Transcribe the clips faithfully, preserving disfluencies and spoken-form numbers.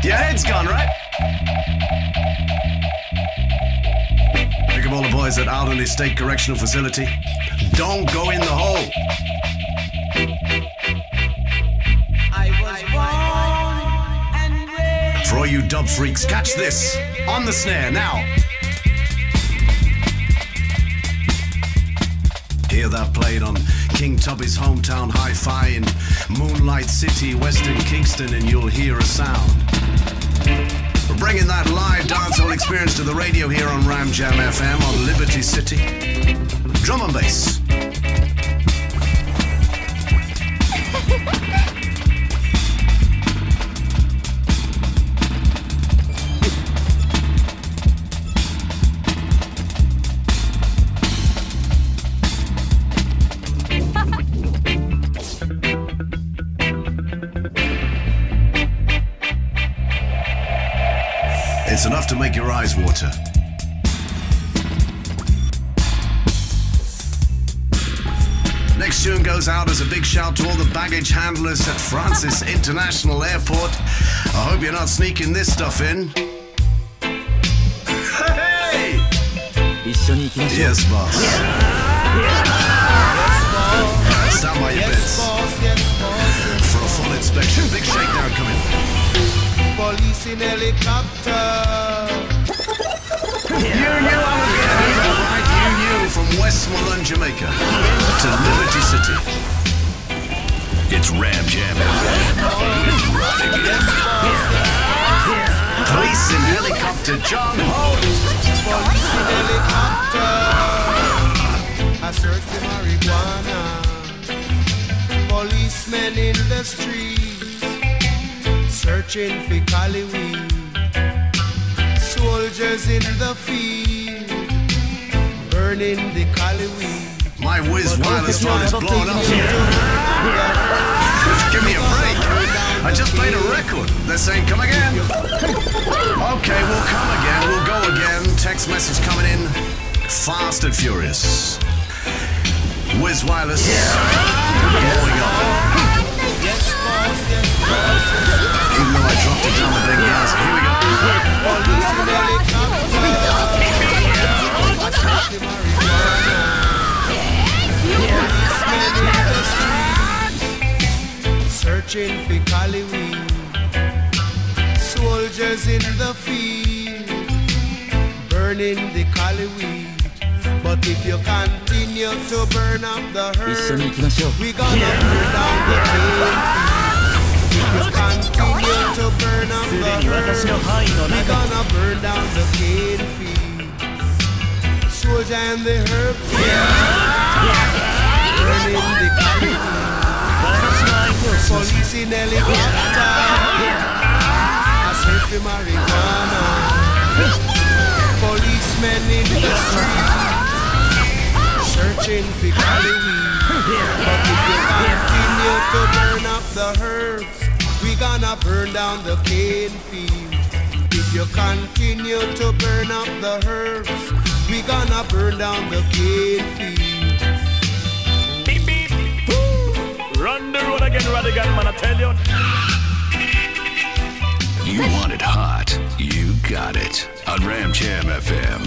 Your head's gone, right? Pick up all the boys at Alderley State Correctional Facility. Don't go in the hole. I was born and raised. For all you dub freaks, catch this on the snare now. Hear that played on King Tubby's hometown hi-fi in Moonlight City, Western Kingston, and you'll hear a sound. We're bringing that live dancehall experience to the radio here on Ram Jam F M on Liberty City. Drum and bass. It's enough to make your eyes water. Next tune goes out as a big shout to all the baggage handlers at Francis International Airport. I hope you're not sneaking this stuff in. Hey! Yes, boss. Stand by your beds for a full inspection. Big shakedown coming. Police in helicopter. You knew I was going to do that, right? You knew from Westmoreland, Jamaica to Liberty City. It's Ram Jam F M. Police in helicopter, John Holt. Police in helicopter. I search for marijuana. Policemen in the streets, searching for Cali weed. Soldiers in the field, burning the Cali weed. My whiz wireless phone is blown up. Give me a break. I just played a record. They're saying, come again. Okay, we'll come again. We'll go again. Text message coming in fast and furious. Whiz wireless blowing up. Even though I dropped it down the big gas. Here we go. Searching for Cali weed. Soldiers in the field, burning the Cali weed. But if you continue to burn up the herbs, we gonna burn down the cane. If you continue to burn up the herbs, we gonna burn down the cane field. Soldier and the herb burning the Cali weed. Police in helicopter, I search for marijuana. Policemen in the street, searching for Cali weed. But if you continue to burn up the herbs, we gonna burn down the cane field. If you continue to burn up the herbs, we gonna burn down the cane field. Run the road again, Radigan, man, I tell you. You want it hot, you got it. On Ram Jam F M.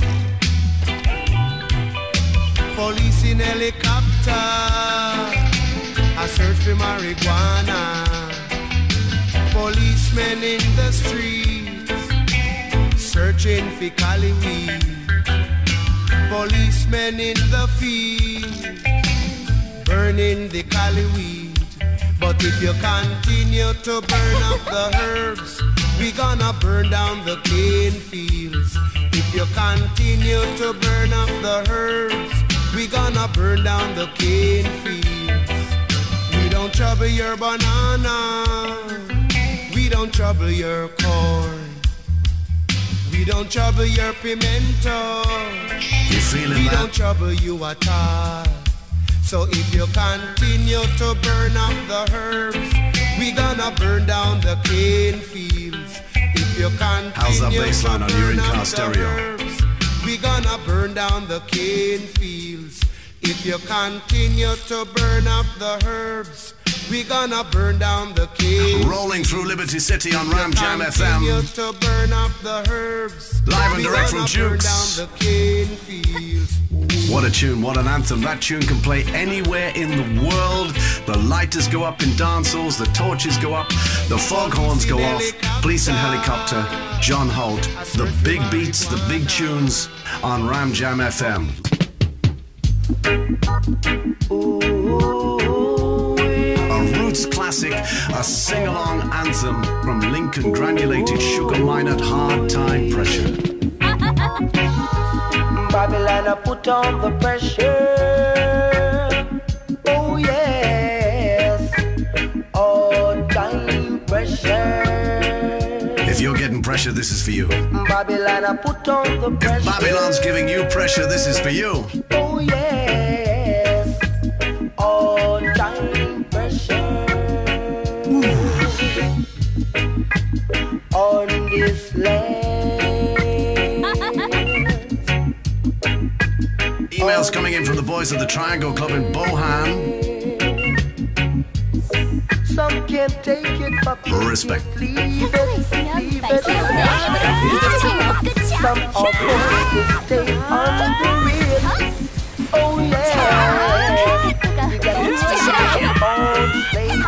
Police in helicopter, I search for marijuana. Policemen in the streets, searching for Cali weed. Policemen in the field, burning the Cali weed. But if you continue to burn up the herbs, we gonna burn down the cane fields. If you continue to burn up the herbs, we gonna burn down the cane fields. We don't trouble your banana, we don't trouble your corn, we don't trouble your pimento, You feeling we that? don't trouble you at all. So if you continue to burn up the herbs, we gonna burn down the cane fields. If you How's that continue bass to line on your burn in-car up the stereo? herbs, we gonna burn down the cane fields. If you continue to burn up the herbs, we gonna burn down the cane. Rolling through Liberty City on Ram Jam F M. Continue to burn up the herbs. Live and we direct gonna from burn Jukes. down the cane fields. What a tune, what an anthem. That tune can play anywhere in the world. The lighters go up in dance halls, the torches go up, the foghorns go off. Police and Helicopter, John Holt. The big beats, the big tunes on Ram Jam F M. A roots classic, a sing-along anthem from Lincoln Granulated Sugar Mine at Hard Time Pressure. Babylon, I put on the pressure. Oh yes, all time pressure. If you're getting pressure, this is for you. Babylon, I put on the pressure. If Babylon's giving you pressure, this is for you. Oh yes, all time pressure. On this land. Emails coming in from the boys of the Triangle Club in Bohan. Some can't take it, but Respect. leave it, leave it. Some are going to stay on the real. Oh yeah, you got to stay on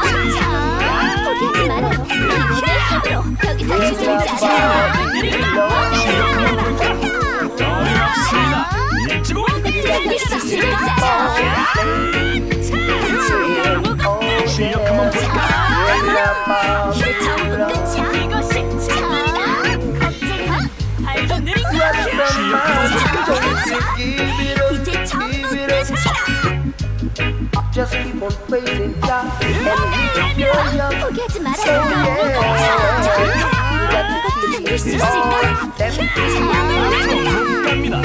실력 한번 볼까? 이게 전부 끝이야. 이것이 참이다. 걱정하. 발도 느린 거야. 실력 한번 볼까? 이제 전부 끝이야. Just keep on praising God and 내려 포기하지 말아요. 이것도 견딜 수 있을까? 갑니다.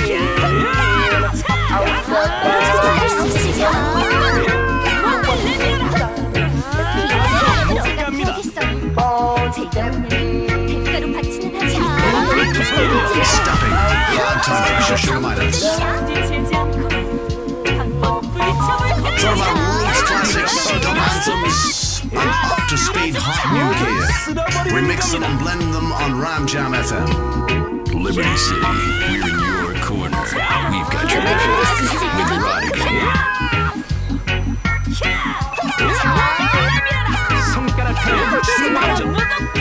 할 수 있을까? Stopping. Hard time pressure, sugar miners. Talk about roots classics, dub anthems, and up to speed hot new gear. We mix them and blend them on Ram Jam F M. Liberty City, we're in your corner. We've got your back with Rodigan. 손가락 하나 충분하죠.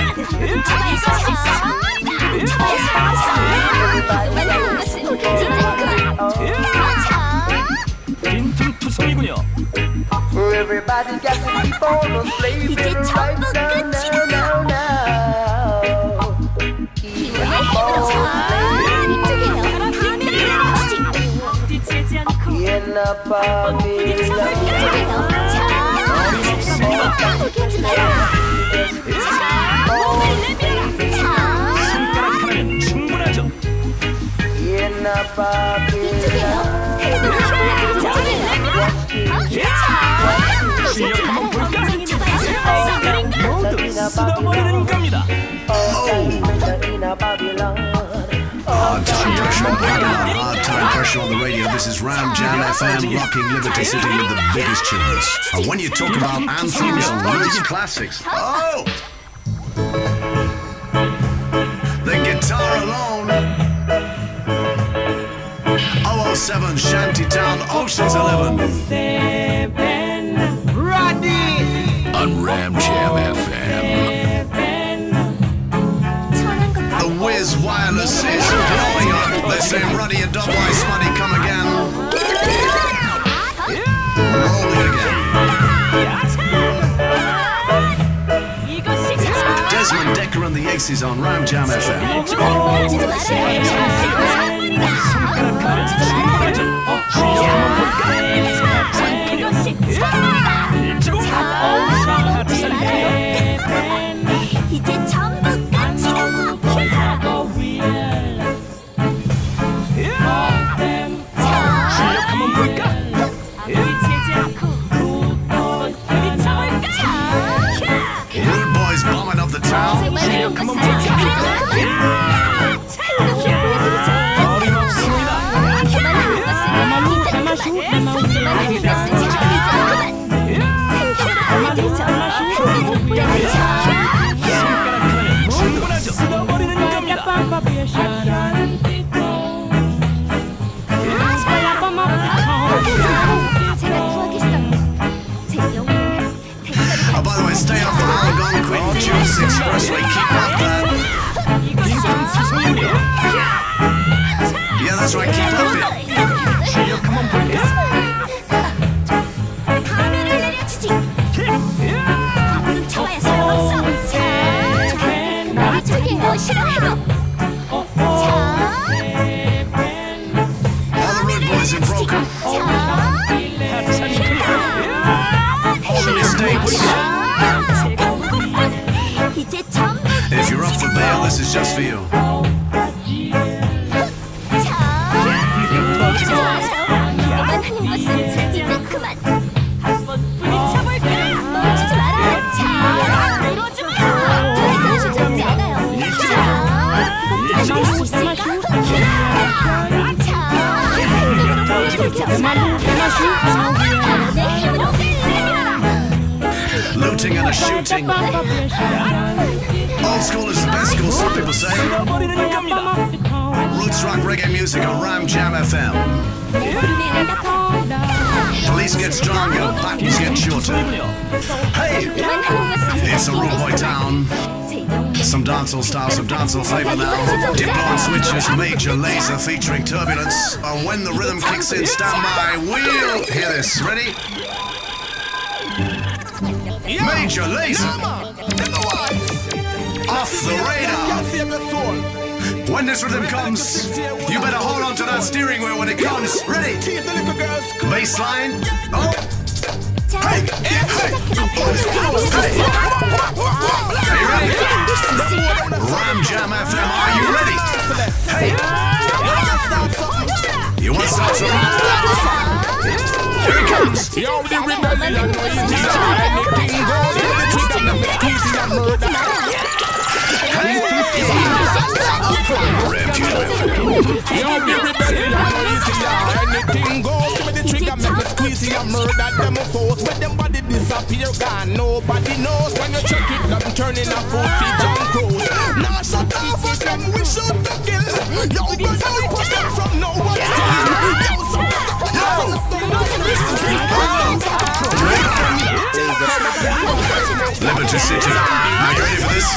빈틈투성이군요. everybody got to keep on the slave right now, now, now, now. Keep on in the 손가락 하나면 충분하죠. in the Babylon. 실력 한번 볼까? 모두 쓸어버리는 겁니다. Hard time pressure on Babylon, hard time pressure on the radio. This is Ram Jam F M, rocking Liberty City with the biggest tunes. And when you talk about anthems and roots classics, oh! The guitar alone. oh oh seven Shantytown, Ocean's Eleven. Roddy! On Ram Jam F M. The Wiz Wireless is blowing up. They're saying, Ruddy, a dub wise money, come again. Rolling again. Desmond Decker and the Aces on Ram Jam F M. 이제 전부 끝이다. 실력 한번 볼까? Rude Boys bombing up the town. 실력 한번 볼까? 어림없습니다. boys, stay off the Algonquin Juice Expressway. Keep up that. Yeah, that's right, keep up it. 하늘을 내려주지. 멈춰봐야 소용없어. 자, 이쪽에 오시라고. All the rude boys in Broken. All the mistakes. 이제 전부 If you're up for bail, this is just for you. 너만 하는 것은 이제 그만. 부딪혀볼까? 멈추지 마라. 자, 이러지 마. 더 이상 쉽지 않아요. 자, 이길 수 있을까? 자, 힘으로 보여주지 마라. 내 힘으로 내밀어라. Looting and a shooting. Old school is the best school, some people say. Roots rock reggae music on Ram Jam F M. Police get stronger, buttons get shorter. Hey, it's a rude boy town. Some dancehall styles, some dancehall flavor now. Diplo and Switches, Major Lazer featuring Turbulence. And when the rhythm kicks in, stand by. We'll hear this. Ready? Major Lazer. Off the radar. When this rhythm comes, you better hold on to that steering wheel when it comes. Ready? Baseline. Oh. Hey, hey, hey. Are you ready? Ram Jam F M, are you ready? Hey. You want to start something? Here it comes. Yo, the rebellion, no easy. Anything goes, the trigger, no easy and murder. Ram Jam F M. Yo, the rebellion, no easy. Anything goes, with the trigger, make me squeezy and murder them force. When them body disappear, gone, nobody knows. When you check it, I'm turning a foot feet John Cruz. Now shut up for them, we shoot to kill. Yo, but now we push them from no one's team. Yo, so Liberty City. Are you ready for this?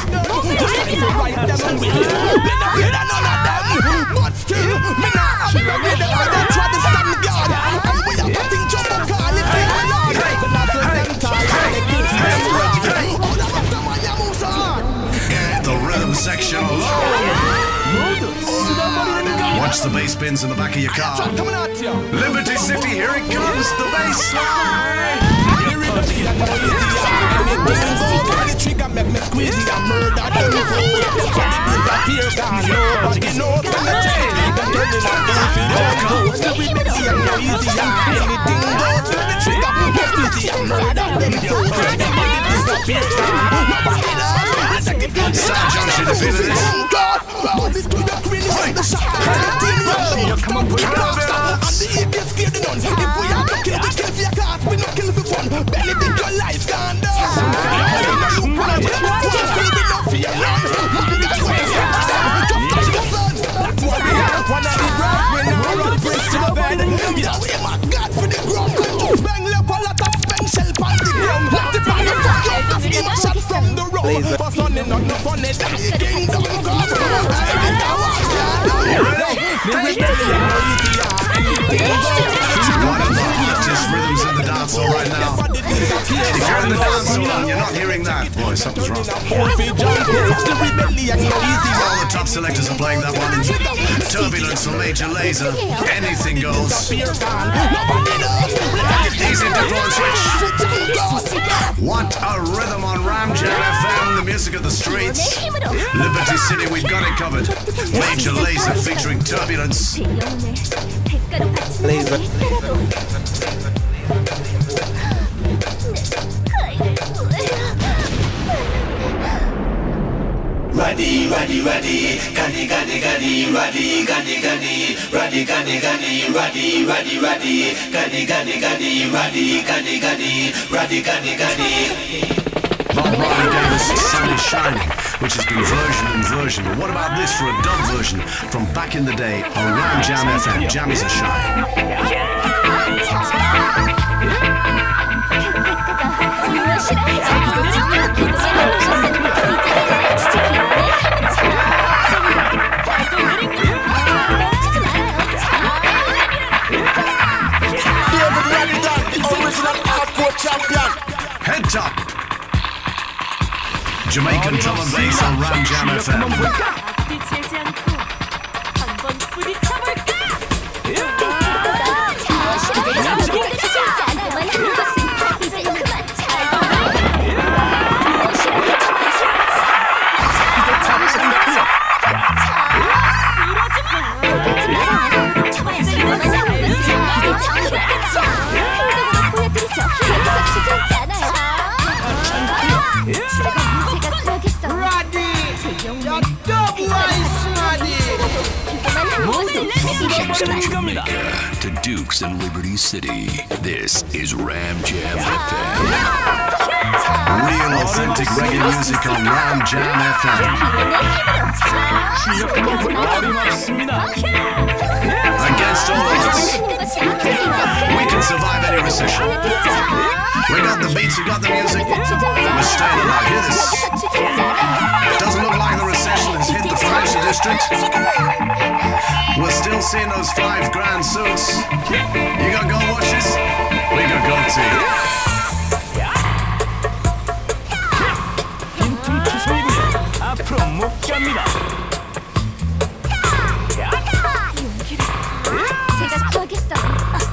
But still, me not have no way that I don't try to stand guard. And we have to think jump up, call it real Lord. But not let them tie, and it keeps them right. Oh, that's after my moves on. The rhythm section alone. Watch the bass bins in the back of your car. Coming at you. Liberty City, here it comes, the bass line. The rebellion, no easy. Anything goes, when the trigger make me squeezy and murder them fools. When it disappear, gone, nobody knows when the change. The turning of the feet John Cruz. The rebellion, no easy. Anything goes, when the trigger make me squeezy and murder them fools. When it disappear, gone, nobody knows. Star Junction, you feeling this? Come on, put it down. And the A P is scared of none. If we have to kill, we kill for your cause. We don't kill for fun. Benefit your life, gone down. You proud, you still be no fear. Man, that's why it's just like the sun. That's why we have one of the bright. We now run bricks to the bed. Yeah, we my God for the ground. Just bang up a lot of spend shell on the ground. Let the bang of fuck out. Just give a shot from the road. For sunny, not no funny. Kingdom come. The rebellion, no easy. One of the hottest rhythms in the dancehall right now. If you're in the dancehall and you're not hearing that, boy, something's wrong. All the top selectors are playing that one. Turbulence or Major Lazer, anything goes. Easy Diplo and Switch. What a rhythm on Ram Jam F M, the music of the streets. Liberty City, we've got it covered. Major Lazer featuring Turbulence. Laser. Ruddy, ruddy, ruddy, gunny, gunny, gunny, ruddy, gunny, gunny, ruddy, gunny, gunny, ruddy, ruddy, ruddy, gunny, gunny, gunny, ruddy, gunny, gunny, ruddy, gunny, gunny. Bob Marley gave us Sun is Shining, which has been version and version. But what about this for a dub version from back in the day on Ram Jam F M? Jammies are shine. 무엇이라 하자. Jamaican drum and bass on Ram Jam F M. 앞뒤 재지 않고 한번 부딪혀볼까? Kingston, Jamaica to Dukes and Liberty City. This is Ram Jam F M. Real authentic reggae music on Ram Jam F M. Against all odds, we can survive any recession. We got the beats, we got the music. We're staying alive. Hear this. Doesn't look like the recession has hit the financial district. We're still seeing those five grand suits. You got gold watches? We got gold teeth. 앞으로 못 갑니다. 제가 구하겠어요.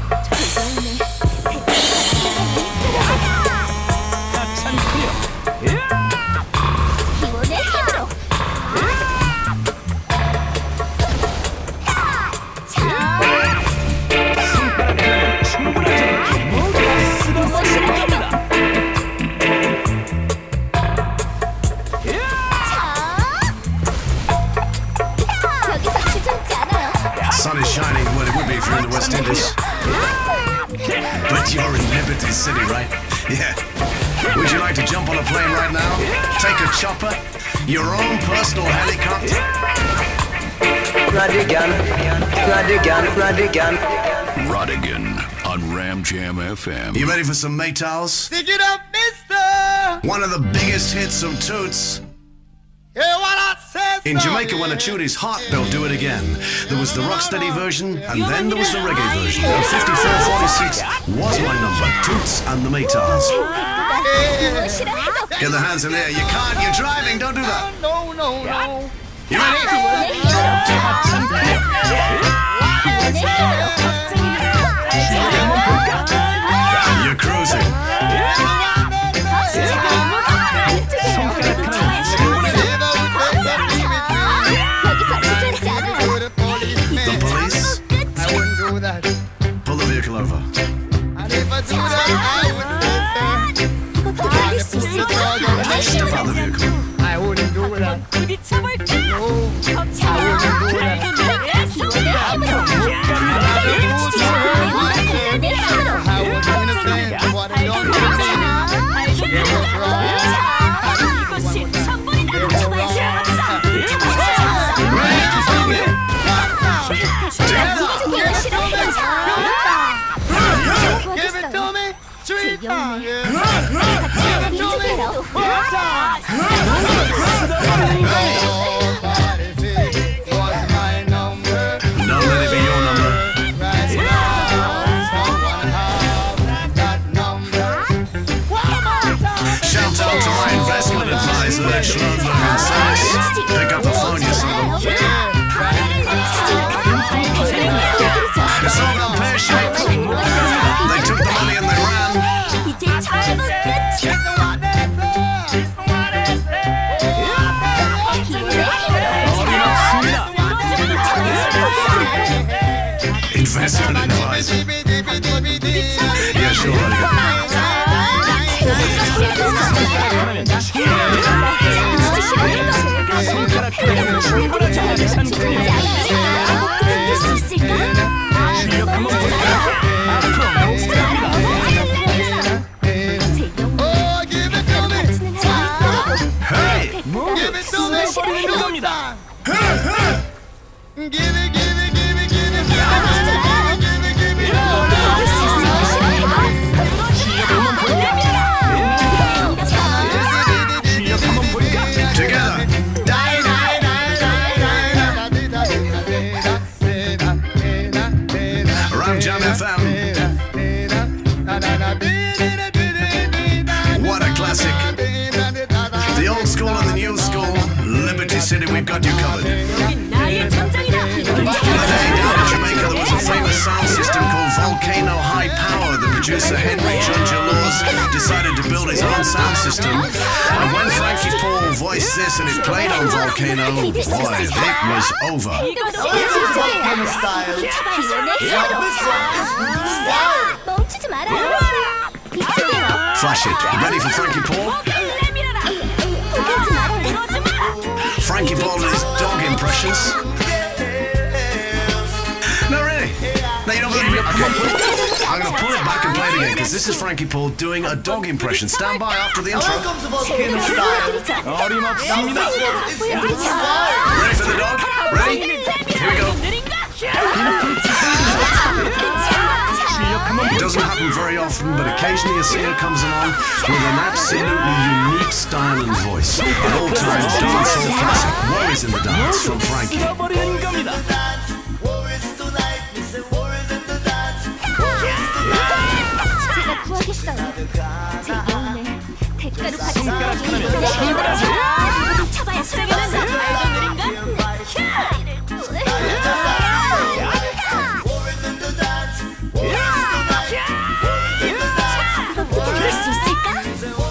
기원의 힘으로. Sun is shining what it would be if you're in the West Indies. But you're in Liberty City, right? Yeah. Would you like to jump on a plane right now? Take a chopper? Your own personal helicopter? Radigan, Radigan, Radigan. Rodigan on Ram Jam F M. You ready for some Maytals? Stick it up, mister. One of the biggest hits of Toots. Hear what I said, In Jamaica, when a tune is hot, they'll do it again. There was the rocksteady version, and then there was the reggae version. And fifty-four forty-six was my number. Toots and the Maytals. Get the hands in there. You can't. You're driving. Don't do that. No, no, no. You ready? You're cruising. The police? I wouldn't do that. Pull the vehicle over. And if I do that, I wouldn't listen. Step out the vehicle. I wouldn't do that. 부딪혀볼까? No, I was innocent of what I done to me. It was wrong. 이것이 천벌이다. Give it to me, sweet time. Give it to me, one time. Nobody say what's my number. Don't let it be your number. Right now, someone have that number. One more time. Shout out to my investment advisor at Schlumberger and Sons. Pick up the phone, you son. It's all gone pear-shaped. They took the money and they ran. 이제 전부 끝이야. Investment advisor. Yeah, sure. Oh, give it to me. Hey! Give it to me. 겁니다. Give it, give it, give it, give it, give it, give it, give it, give it. Together. Ram Jam F M. What a classic. The old school producer Henry Junja Laws decided to build his own sound system, and when Frankie Paul voiced this and it played on Volcano, boy, it was over. Volcano style. Yeah, this one is blue style. 멈추지 말아요. 이쪽이요. Flash it. Ready for Frankie Paul? 포기하지 말아요. Frankie Paul and his dog impressions. No, really. No, you know what? Okay. I'm going to pull it back and play it again, because this is Frankie Paul doing a dog impression. Stand by after the intro. Welcome to Volcano style. 어림없습니다. Ready for the dog? Ready? Here we go. It doesn't happen very often, but occasionally a singer comes along with an absolutely unique style and voice. An all-time dancehall classic, Worries in the Dance from Frankie. 쓸어버리는 겁니다. 제가 구하겠어요. 제 영혼을 대가로 바치는 손가락 하나면 이번에 힘으로 충분하지. 쳐봐야 소용없어. 어떻게 이길 수 있을까?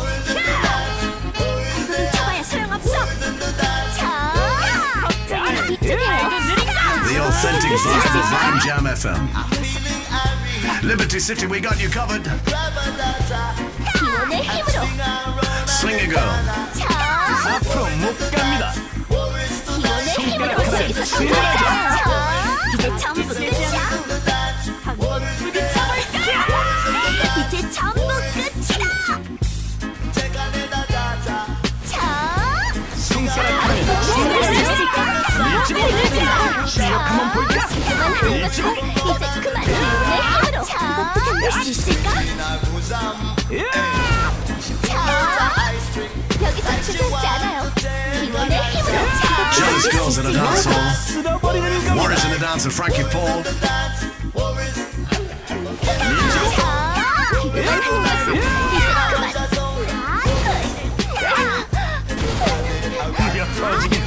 쳐봐야 소용없어. 자, 이쪽이에요. The authentic vibe of Ram Jam F M. Liberty City, we got you covered. 기원의 힘으로. Swing a girl. 자, 앞으로 못 갑니다. 기원의 힘으로 여기서 성공하자. 자, 이제 전부 끝이야. 한번 부딪혀볼까? 이제 전부 끝이다. 자, 손가락 하나면 죽을 수 있을까? 실력 한번 볼까? 그만하는 것이 이제 그만. 기원의 힘으로. 자, 이것도 견딜 수 있을까? 자, 여기서 주저앉지 않아요. 기원의 힘으로. Jealous girls in a dance hall. 쓸어버리는 겁니다. Warriors in the dance of Frankie Paul. 드디어 터지긴.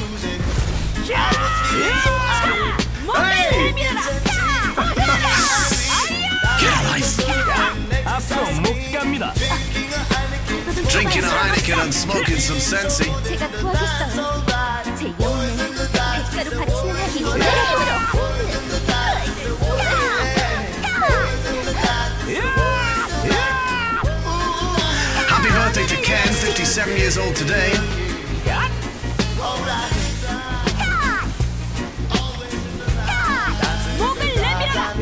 Get a life. 앞으로 못 갑니다. Drinking a Heineken and smoking some Sensi. 제가 구하겠어요. 제 영혼을 대가로 바치는 기원의 힘으로. Happy birthday to Ken, fifty-seven years old today. 목을 내밀어라.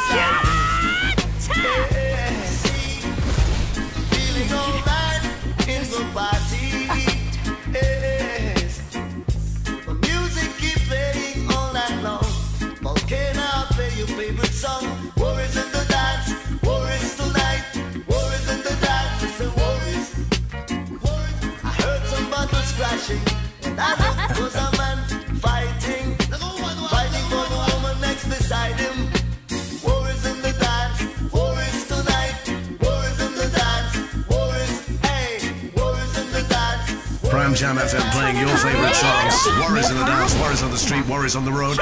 That was a man fighting, fighting for the woman next beside him. War is in the dance, war is tonight. War is in the dance, war is, hey, war is in the dance. Prime Jam F M playing your favorite songs. Warriors in the dance, warriors on the street, warriors on the road.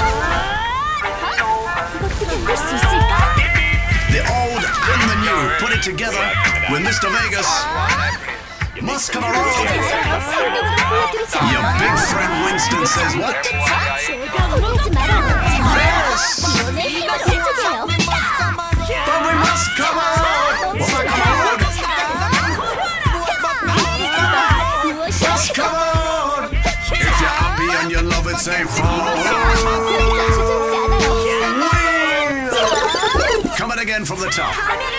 The old and the new, put it together with Mister Vegas. Must come around. Your big friend Winston says what? Yes! But we must come around. Well, come on. Must come around. If you're happy and you love it, say forward. Coming again from the top.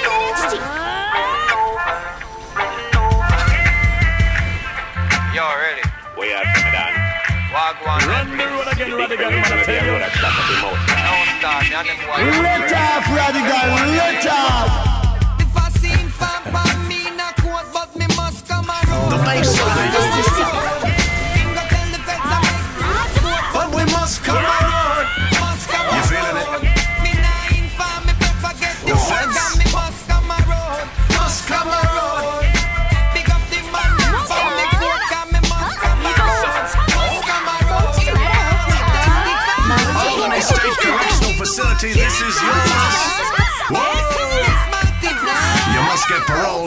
Yo, ready? We are coming down. Walk one. Run the road again, Radical, man, I tell you. Don't start, me and them boys. Let off, Radical, let off. If I seen fam by me, not quote, but me must come around. The bass line. Finger tell the feds I make But we must come around. must come You around. feeling it? Me nah infam, me prefer get The the work feds? and me must come around. Must come around. Big up the man, from the court and me must come around. Must come around. Albany State Correctional Facility, this is yours. Whoa! Multiply. get parole.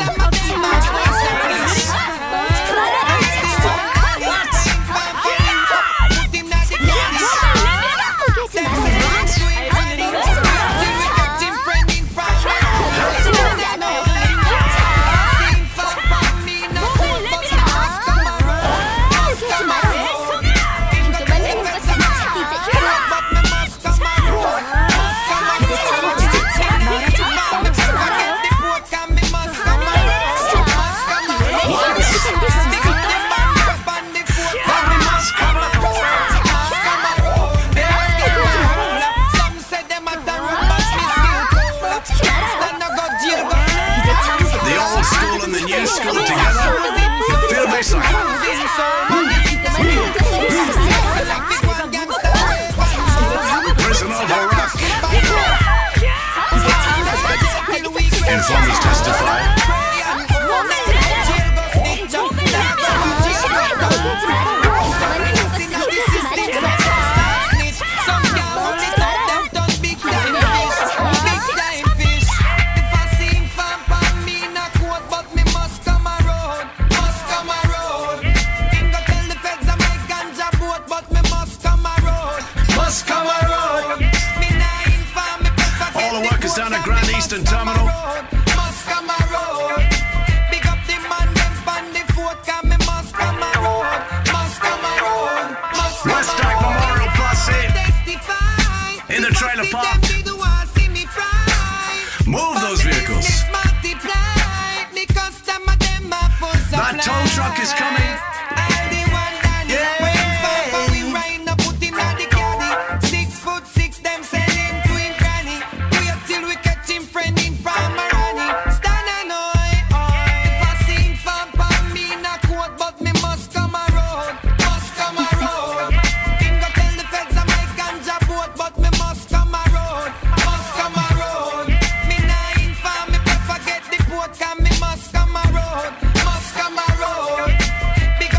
Informers testify. All the workers down at Grand Eastern Terminal. In the trailer park. Move those vehicles. That tow truck is coming. Six foot six, them selling to him granny. Wait till we catch him friending from Marani. Stand and oi, oi. If I sing from me, not quote, but me must come around. Must come around. Him go tell the feds I make ganja boat, but me must come around. Must come around. Me nah inform, me prefer get the boat, cause me must come around. Must come around. Big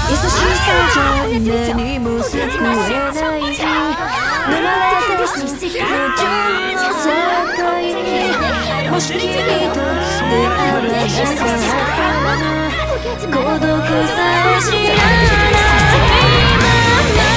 優しさじゃ何も救えない沼らた無情の世界にもし君と出会わなかったら孤独さえ知らないまま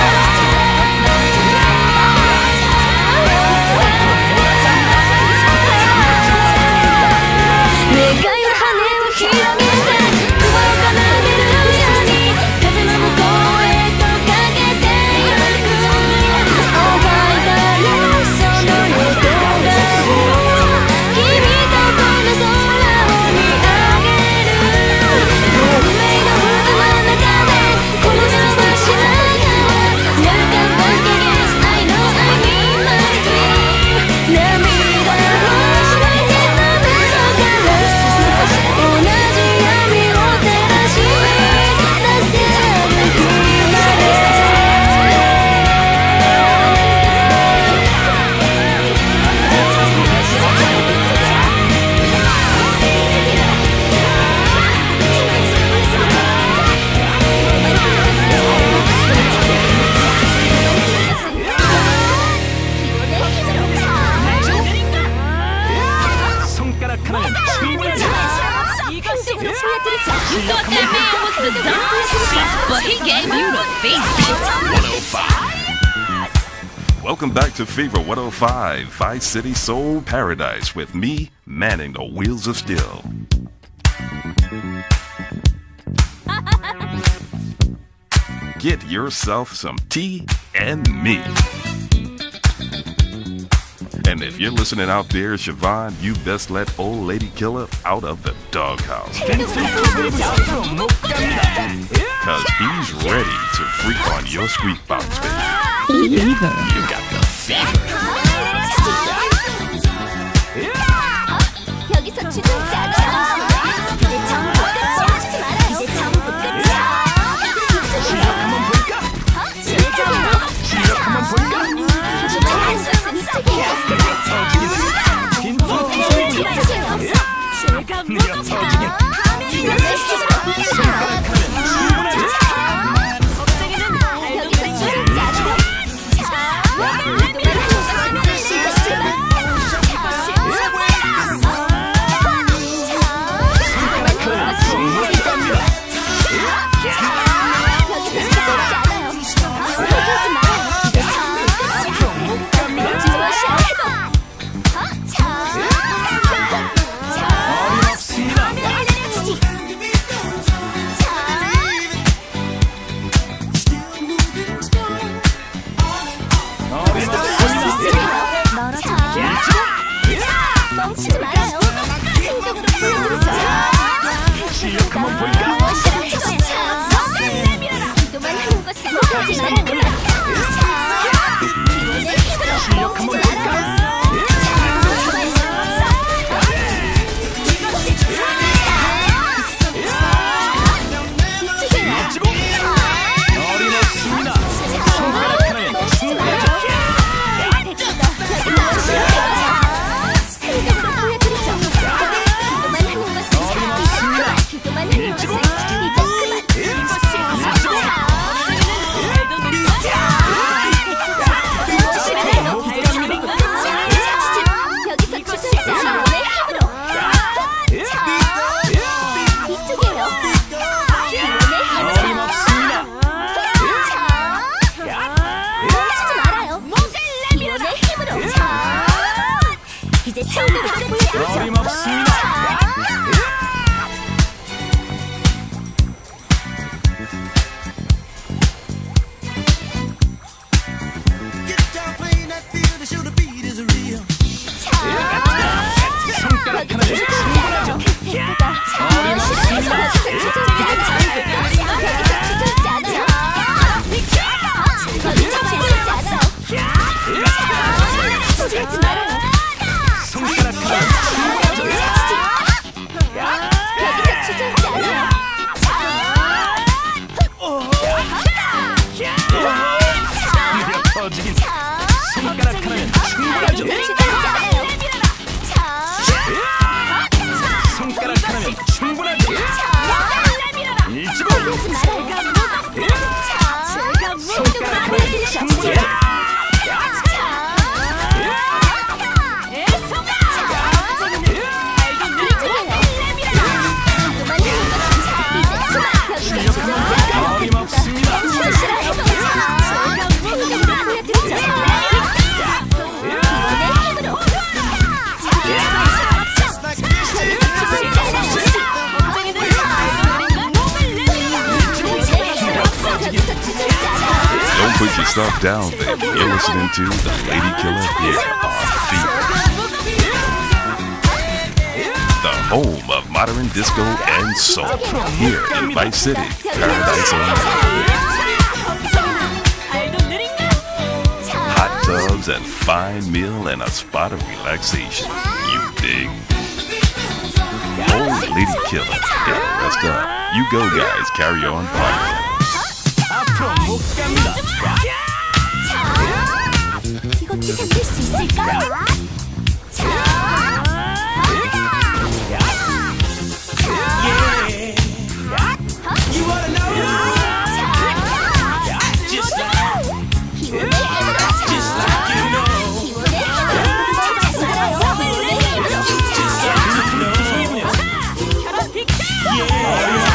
願いの羽を広げて雲を奏でるように風の向こうへとかけてゆく覚えたよその横顔君とこの空を見上げる運命の渦の中でこの目をばしながら Never come back again I know I need my dream 涙をしないでた目のから同じ闇を照らし出せる日まで 손가락 하나는 충분하지. You thought that man was the dance, but he gave you the beat. one oh five. Welcome back to Fever one oh five, Vice City Soul Paradise with me, manning the wheels of steel. Get yourself some tea and me. And if you're listening out there, Siobhan, you best let Old Lady Killer out of the doghouse. Cause he's ready to freak on your squeak box, baby. Fever. You got the fever. 여기서 주둥자가 이제 전부 끝이야 이제 전부 끝이야 실력 한번 볼까? 실력 한번 볼까? Don't put yourself down there. You're listening to The Lady Killer here on Fever, the home of modern disco and soul. Here in Vice City, Paradise on Hot tubs and fine meal and a spot of relaxation. You dig? Oh, Lady Killer, gotta rest up. You go, guys. Carry on partying. 이거 지켜줄 수 있을까? You wanna know? Just like, just like you know. Just like you know. Yeah.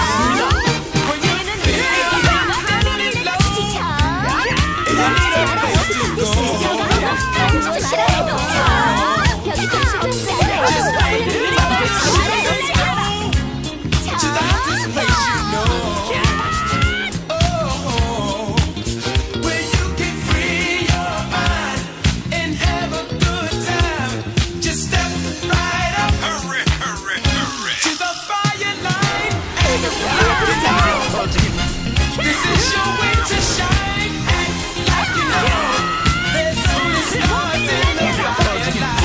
This is your way to shine, act like you know. There's only stars in the firelight.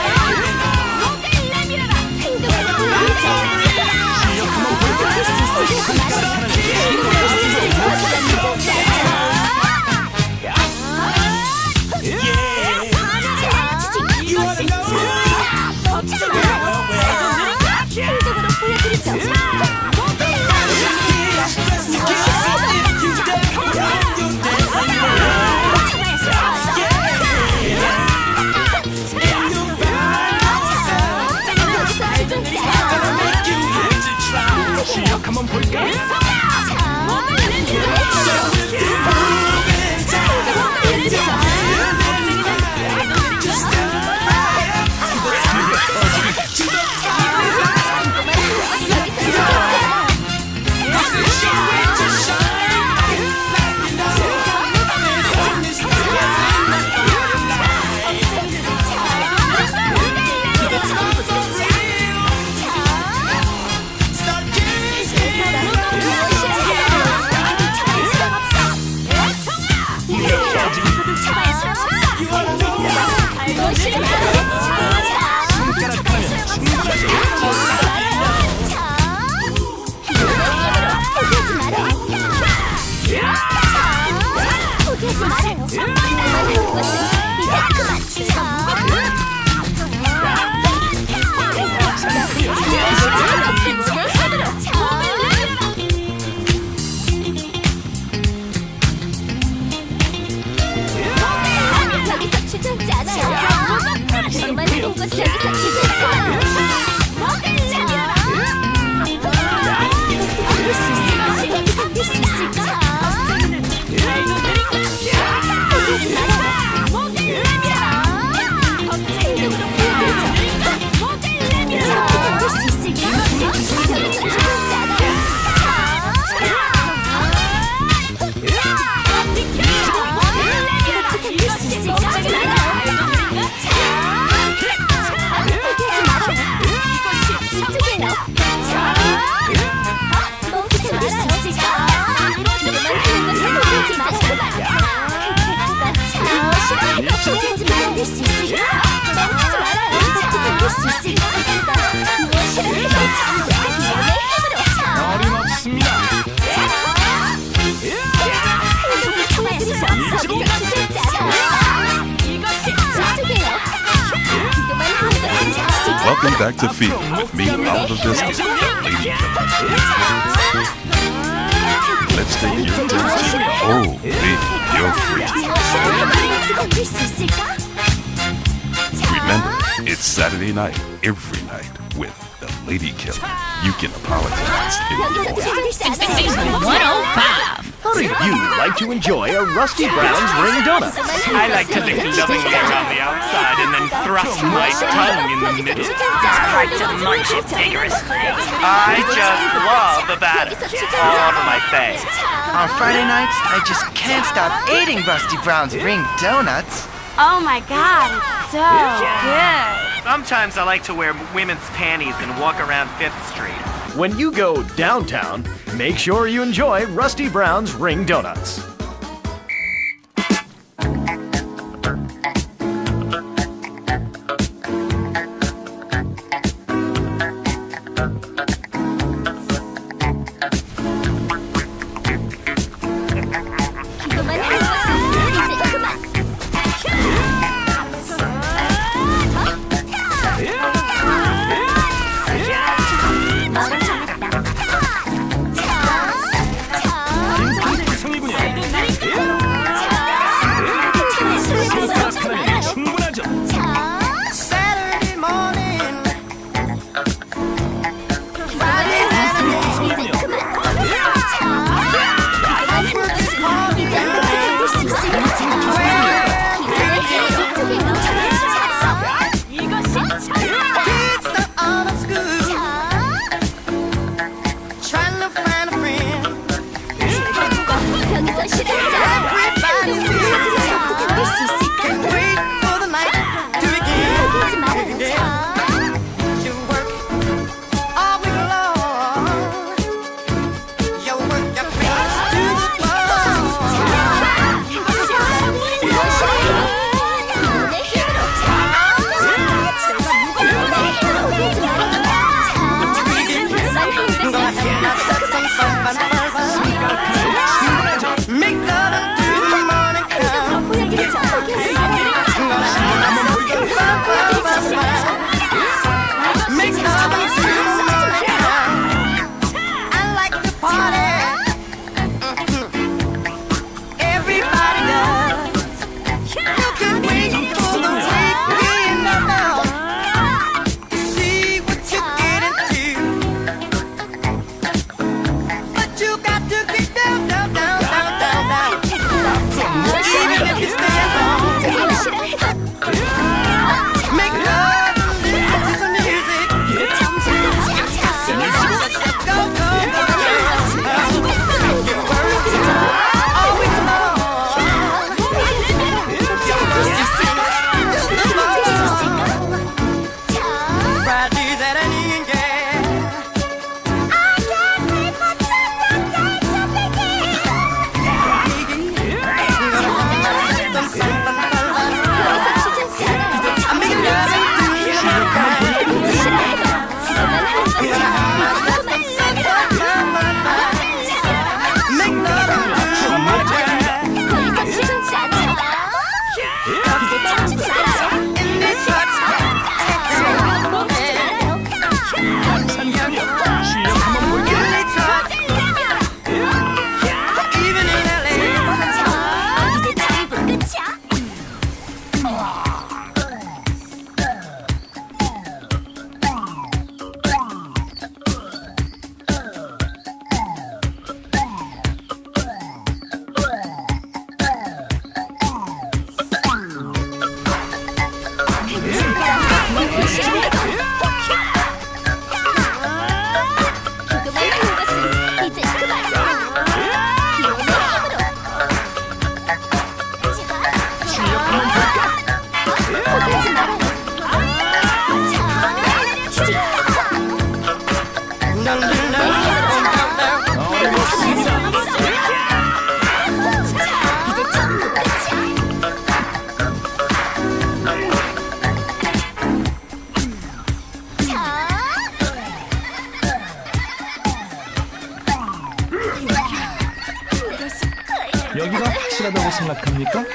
한번 볼까? Welcome back to Fever with me, Oliver Biscuit, the Lady Killer. think you're dirty. Oh, baby, you're free. Remember, it's Saturday night, every night, with the Lady Killer. You can apologize if you want. one oh five. How do you like to enjoy a Rusty Brown's ring donut? I like to lick lovingly around the outside and then thrust my tongue in the middle. I like to munch it vigorously. I just love the batter all over my face. On Friday nights, I just can't stop eating Rusty Brown's ring donuts. Oh my god, it's so good. Sometimes I like to wear women's panties and walk around Fifth Street. When you go downtown, make sure you enjoy Rusty Brown's ring donuts. 여기가 확실하다고 생각합니까?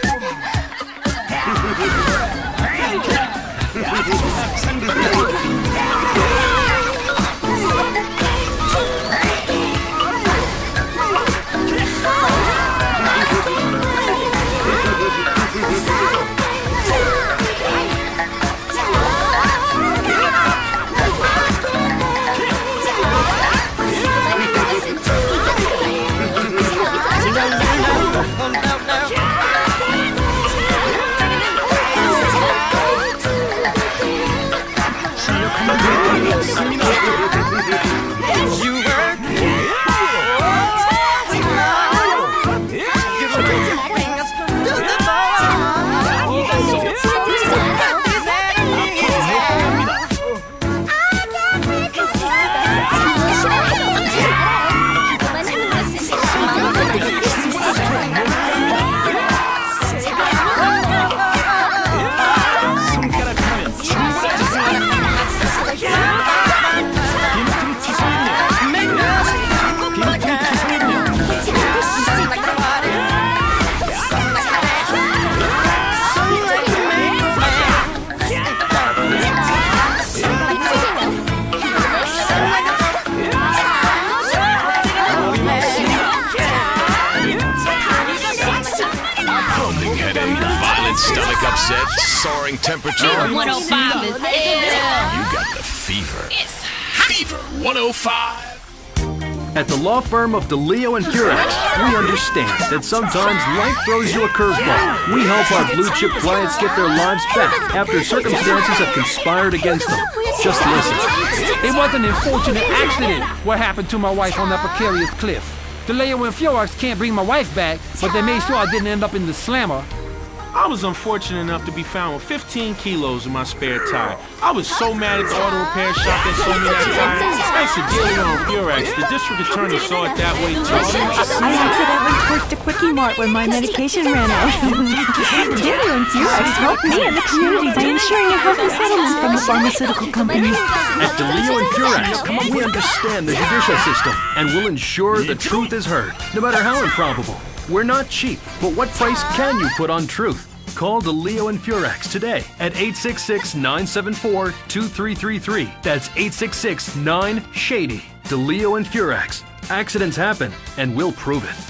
Stomach upset, soaring temperature. one oh five is ill. You got the fever. It's Fever one oh five. At the law firm of DeLeo and Purex, we understand that sometimes life throws you a curveball. We help our blue chip clients get their lives back after circumstances have conspired against them. Just listen. It was an unfortunate accident what happened to my wife on that precarious cliff. DeLeo and Purex can't bring my wife back, but they made sure I didn't end up in the slammer. I was unfortunate enough to be found with fifteen kilos in my spare tire. I was so mad at the auto repair shop that sold me that tire. Thanks to DeLeo and Purex, the district attorney saw it that way too. I accidentally torched a Quickie Mart when my medication ran out. DeLeo and Purex helped me and the community by ensuring a healthy settlement from the pharmaceutical company. At DeLeo and Purex, we understand the judicial system and will ensure the truth is heard, no matter how improbable. We're not cheap, but what price can you put on truth? Call DeLeo and Purex today at eight six six, nine seven four, two three three three. That's eight six six, nine, SHADY. DeLeo and Purex. Accidents happen, and we'll prove it.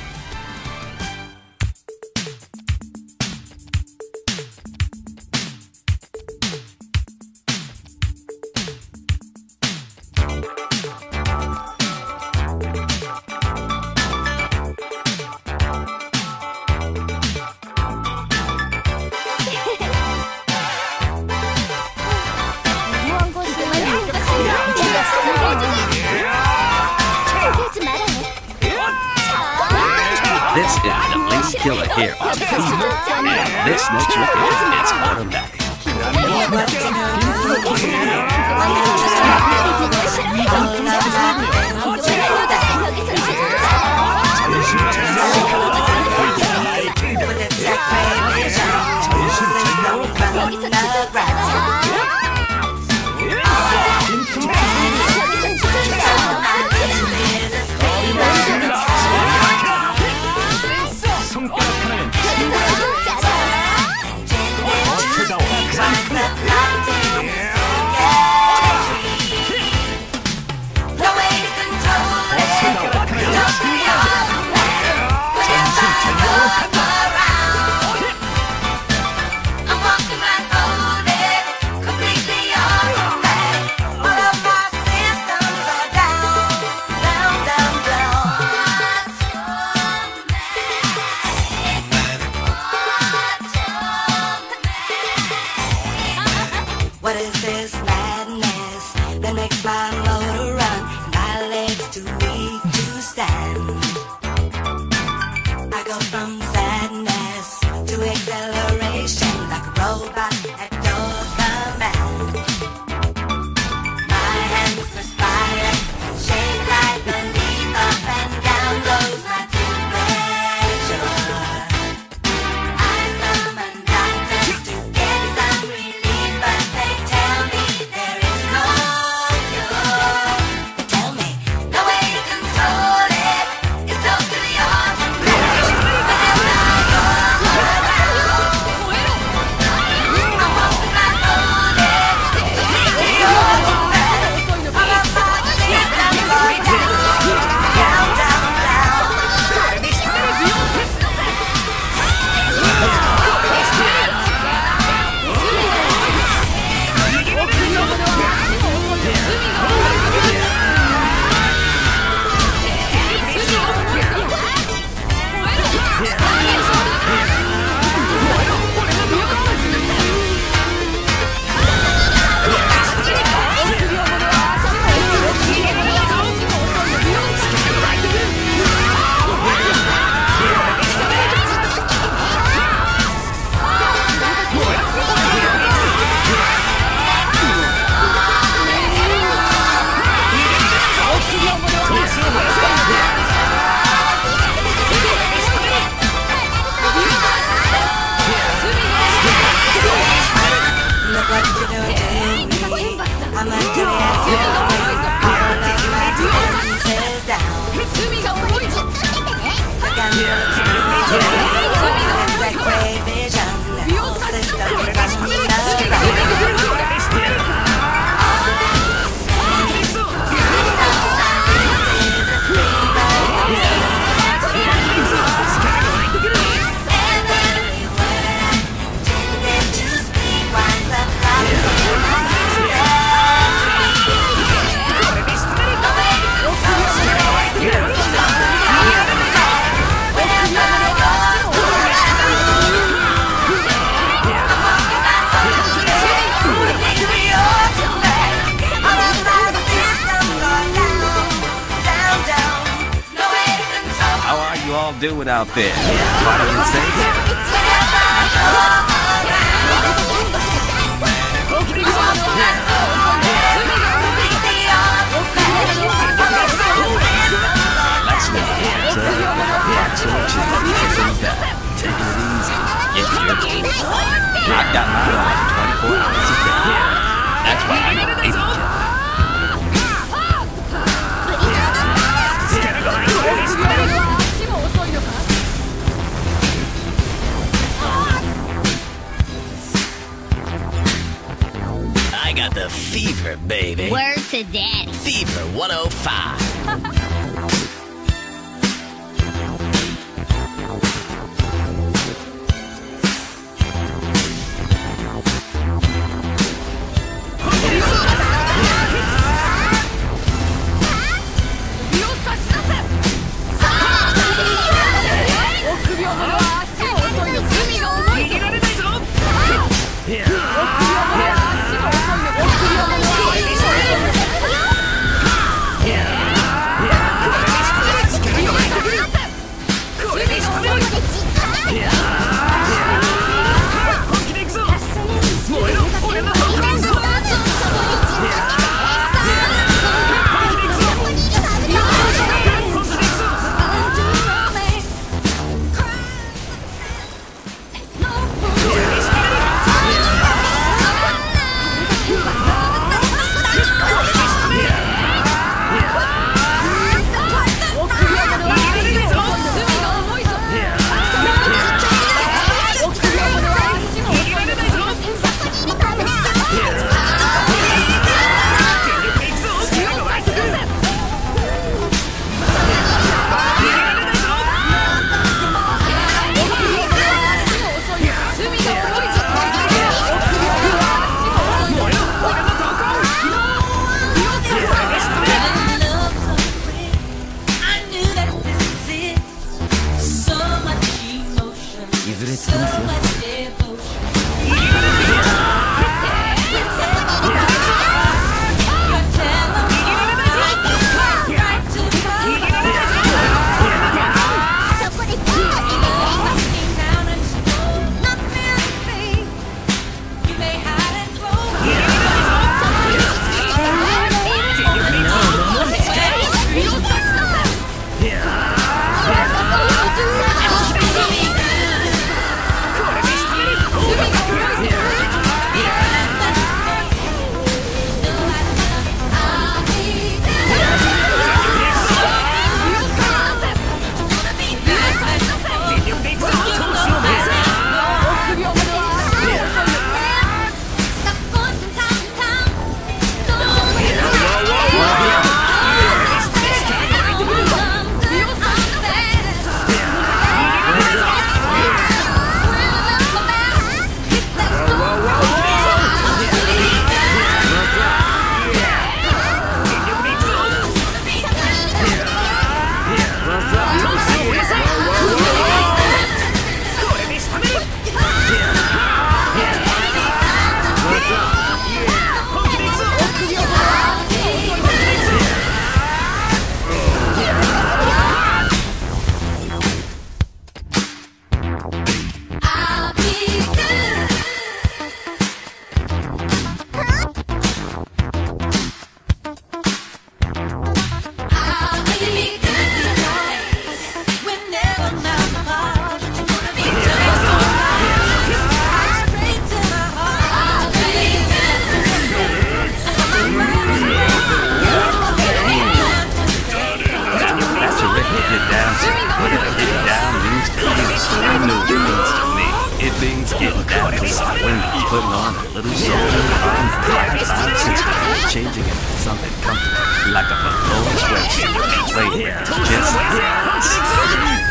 This is the Lady Killer here on Fever. And this next record is automatic. What is this madness that makes my motor run and my legs too weak to stand? I go from sadness to acceleration like a robot at your command. My hands perspire and shake like a leaf. Up and down goes my temperature. I summon doctors to get some relief, but they tell me there is no cure. They tell me no way to control it. It's totally yours. Look what you're doing to me. I'm a doing it to you. All of my defenses down. I got no X-ray vision. System running around. all doing out there? Partying safe? Let's go. Fox or chicken, down. Taking it easy. Get your game on. I got my own twenty-four hours a day. That's why I know baby killer. I got the fever, baby. Word to daddy. Fever one oh five. Putting on a little soul and five, changing it to something comfortable, like a flowing sweatsuit. Wait, just dance.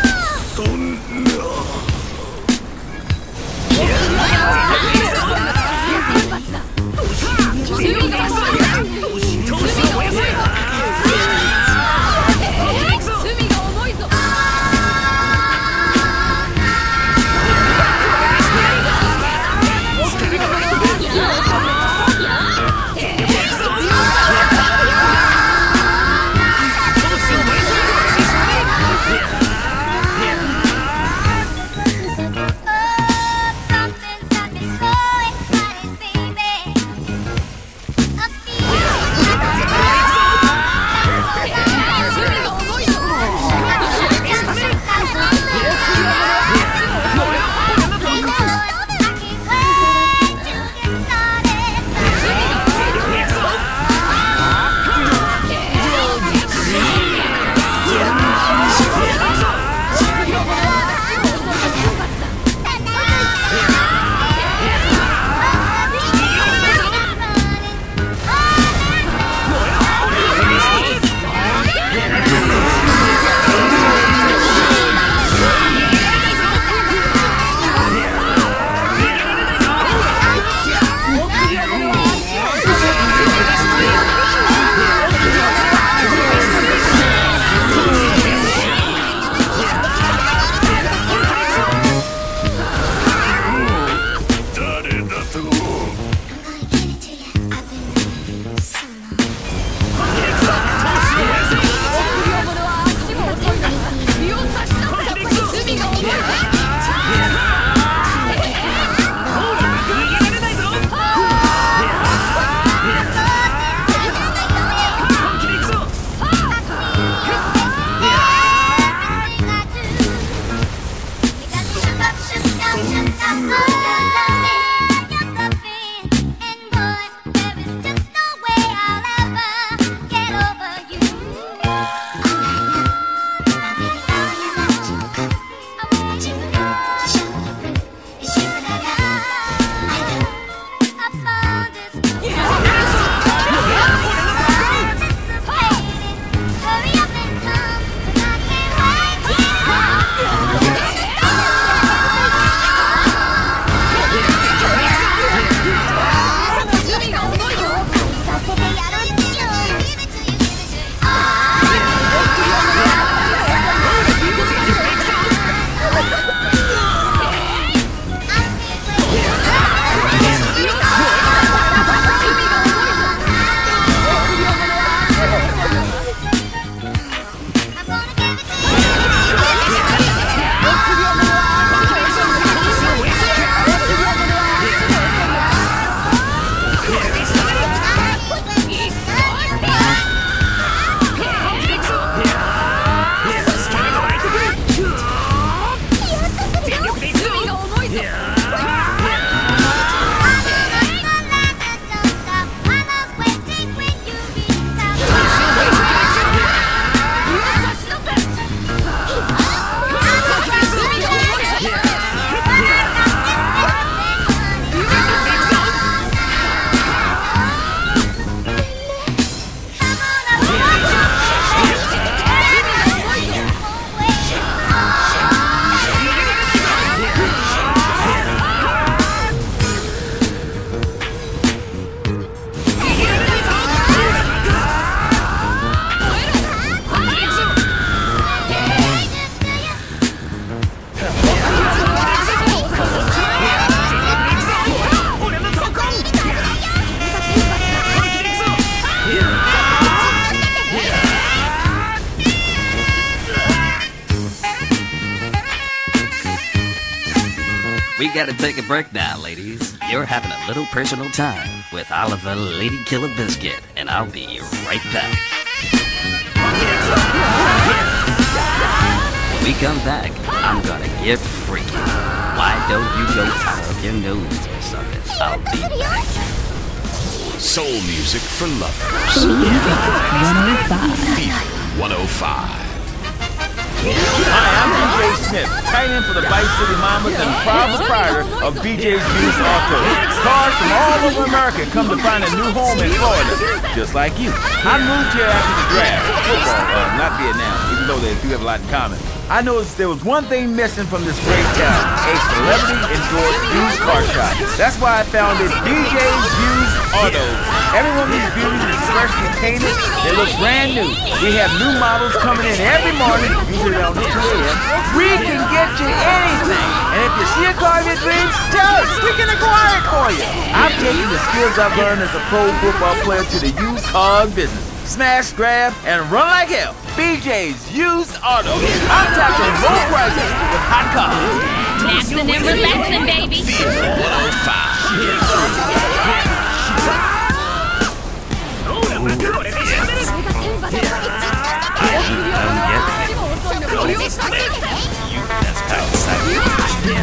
We gotta take a break now, ladies. You're having a little personal time with Oliver Lady Killer Biscuit, and I'll be right back. When we come back, I'm gonna get freaky. Why don't you go tie up your nose or something? I'll be back. Soul music for lovers. Fever one oh five. Hi, I'm B J Smith, tight end for the Vice City Mamas and proud proprietor of B J's Used Auto. Cars from all over America come to find a new home in Florida, just like you. I moved here after the draft, football, uh, not Vietnam, even though they do have a lot in common. I noticed there was one thing missing from this great town, a celebrity-endorsed used car shop. That's why I founded B J's Used Autos. Every one of these beauties is freshly painted. They look brand new. We have new models coming in every morning, usually around two A M We can get you anything. And if you see a car of your dreams, tell us. We can acquire it for you. I've taken the skills I've learned as a pro football player to the used car business. Smash, grab, and run like hell. B J's Used Auto. I'm talking low prices with hot cars. Maxing and relaxing, baby. Fever one oh five. You best outside.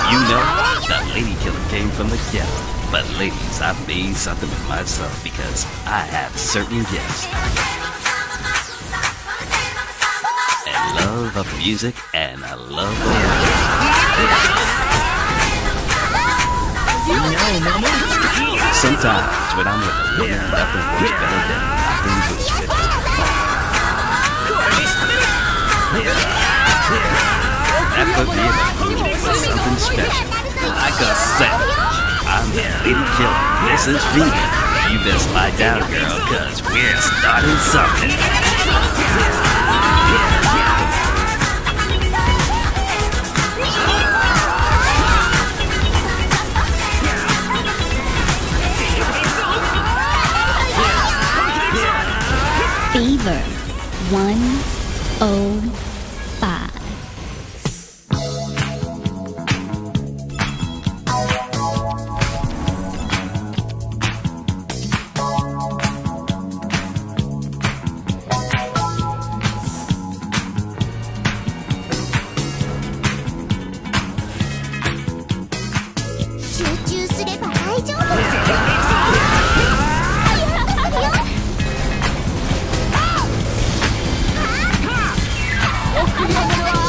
You know, the lady killer came from the ghetto. But ladies, I've made something of myself because I have certain gifts. And love of music and I love of sometimes when I'm with a woman, nothing works better than rockin' boots with her. That put me in a mood for something special. Like a sandwich. I'm the lady killer. This is vegan. You best lie down, girl, cause we're starting something. Fever one oh five. Open your eyes.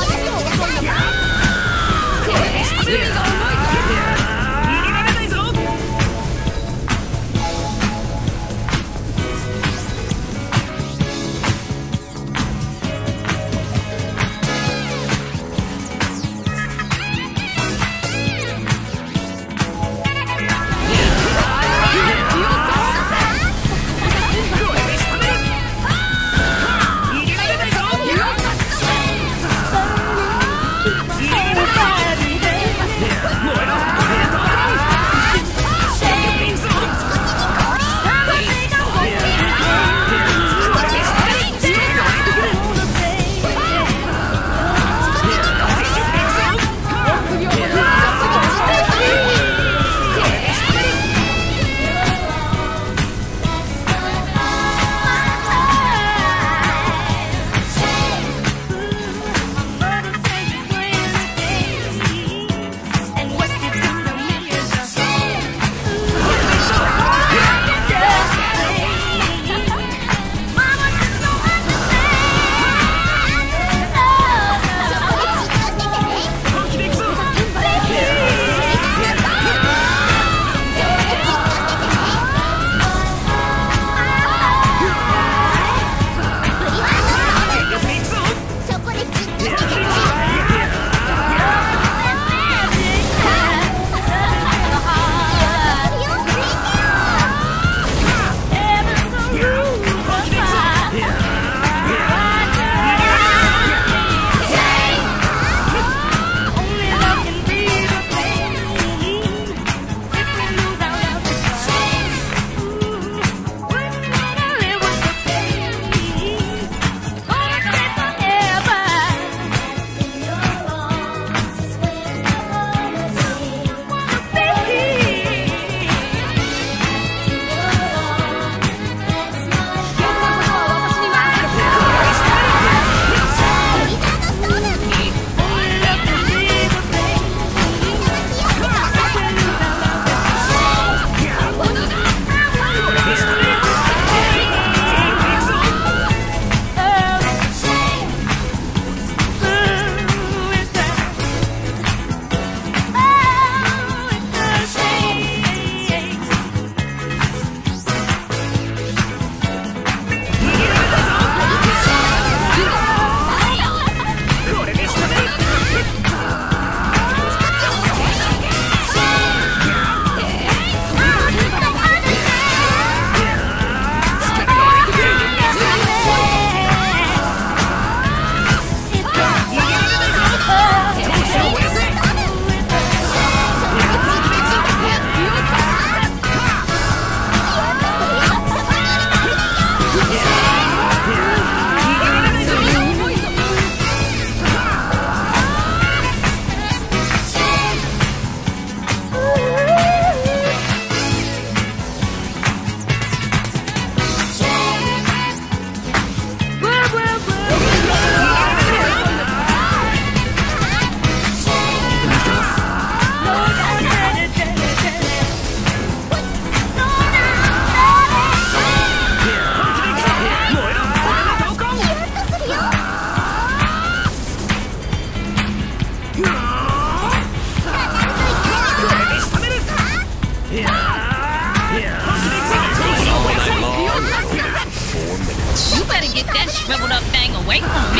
Get that shriveled up thing away from me.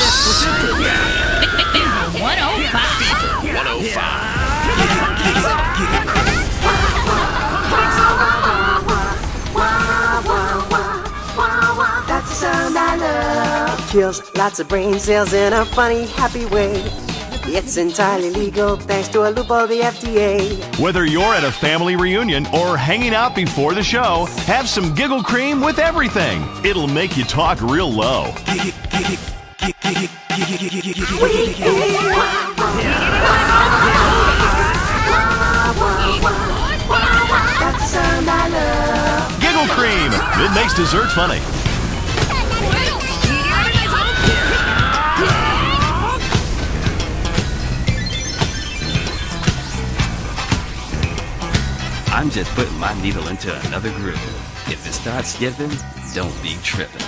Fever one oh five. one oh five. That's the sound I love. Kills lots of brain cells in a funny, happy way. It's entirely legal thanks to a loophole of the F D A. Whether you're at a family reunion or hanging out before the show, have some Giggle Cream with everything. It'll make you talk real low. That's the sound I love. Giggle Cream. It makes dessert funny. I'm just putting my needle into another groove. If it starts skipping, don't be tripping.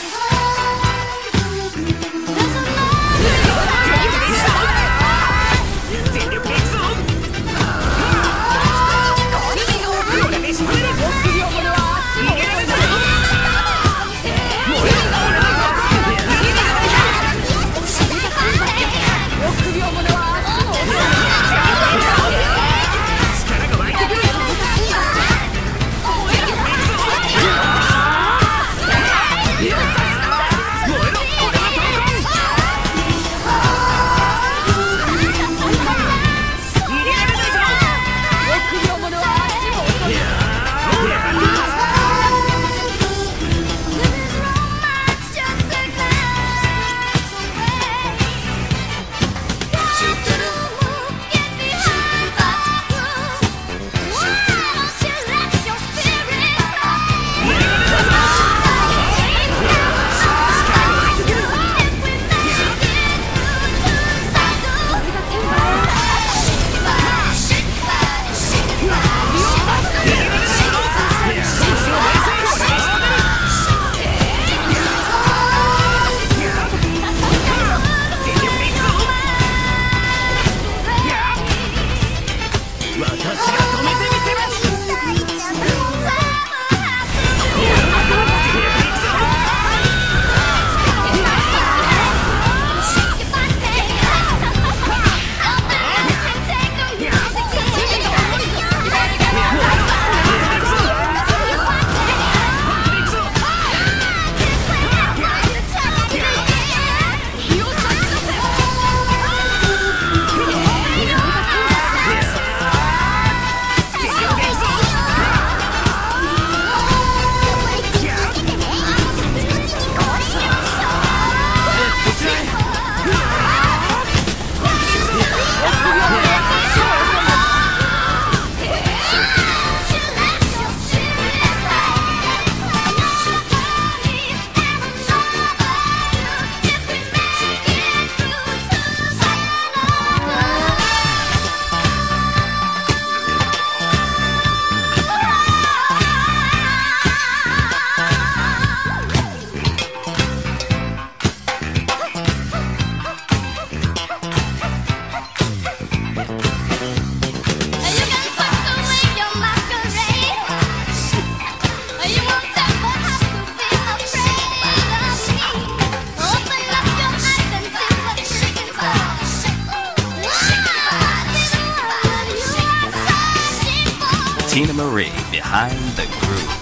Tina Marie, Behind the Groove.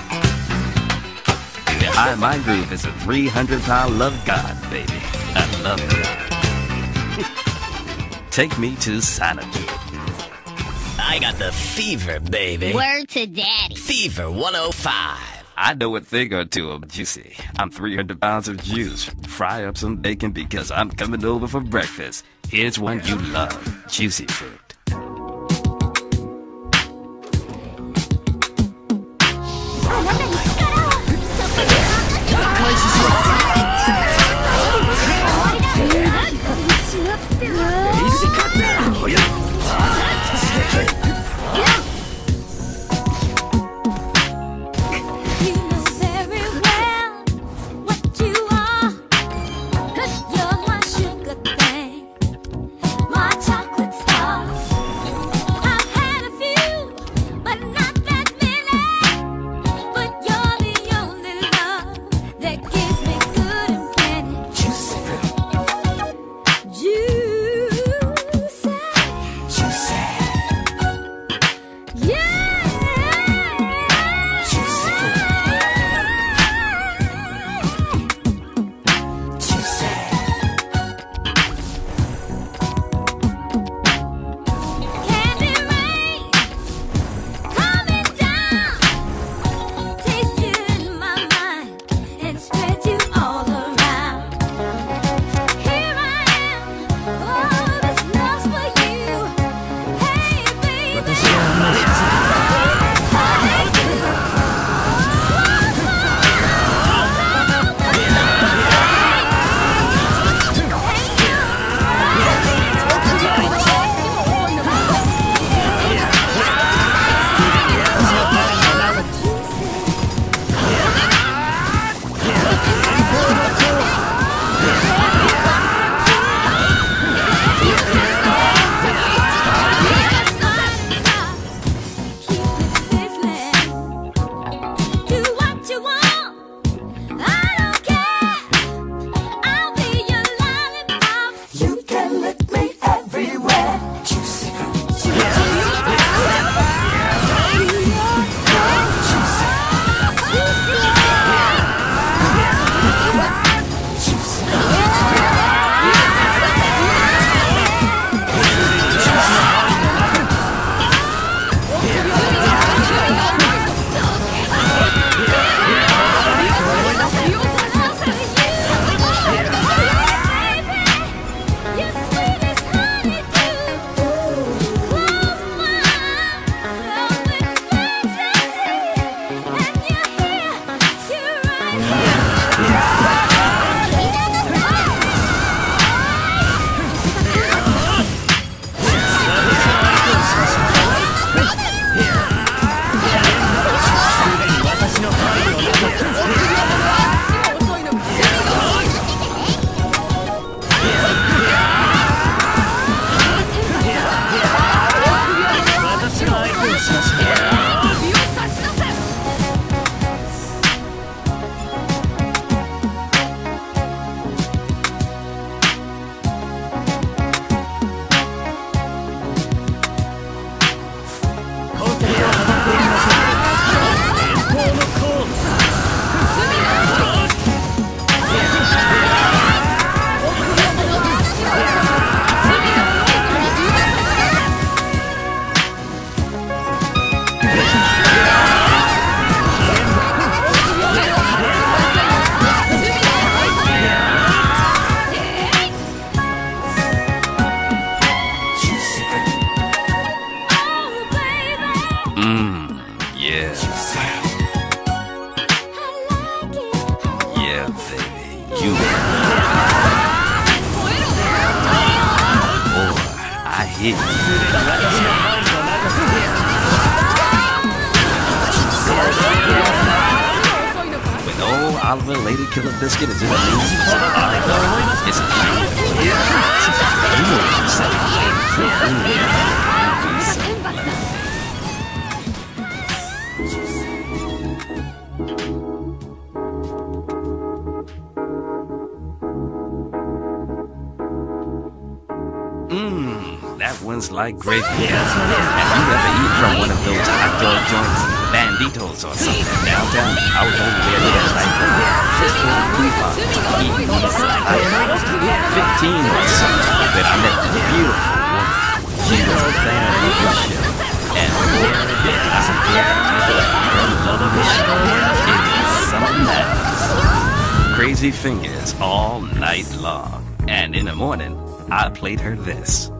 Behind my groove is a three hundred pound love god, baby. I love it. Take me to Xanadu. I got the fever, baby. Word to daddy. Fever one oh five. I know a thing or two of juicy. I'm three hundred pounds of juice. Fry up some bacon because I'm coming over for breakfast. Here's one you love, juicy fruit. My chocolate star. you. Boy, I hear you. When old Oliver Lady Killer Biscuit is in the news, it's a night. You know what I'm saying. That one's like gravy. Have you ever eaten from one of those hot dog joints, Banditos or something downtown? I was over there the other night, fistful of coupons, eating on the side. I was fifteen or something, but I met this beautiful woman. She was a fan of the show, and I said, yeah, her love of the show, it is something else. Crazy fingers all night long, and in the morning, I played her this.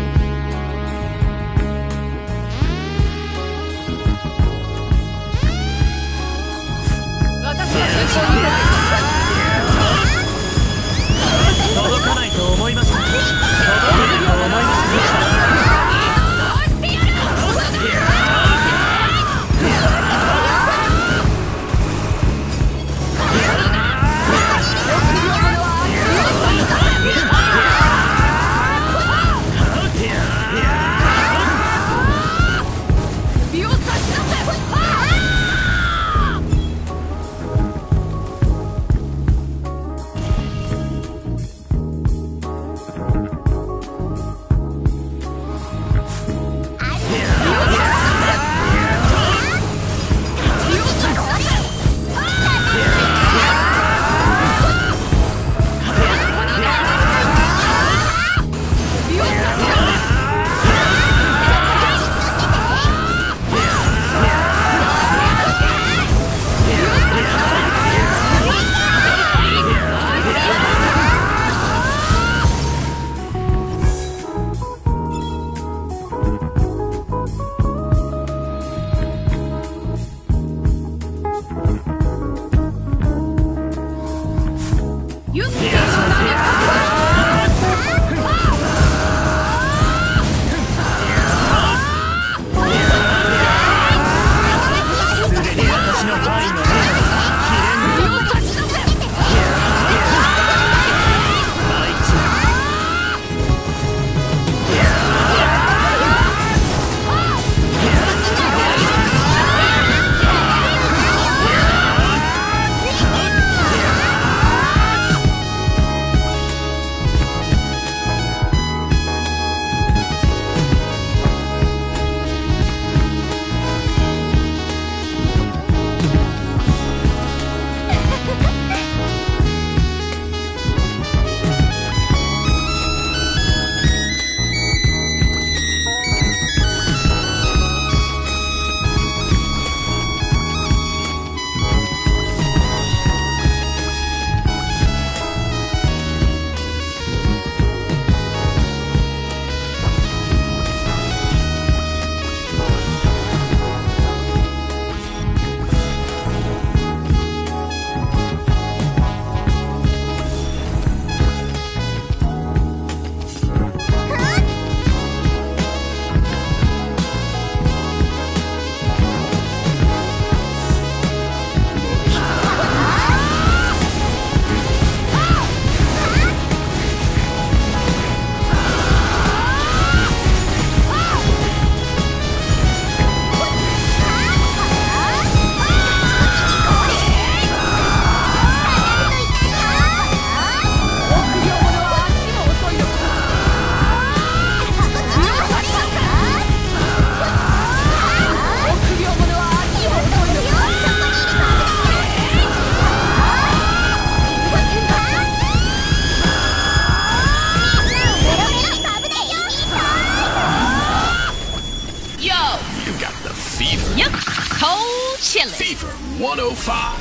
one oh five.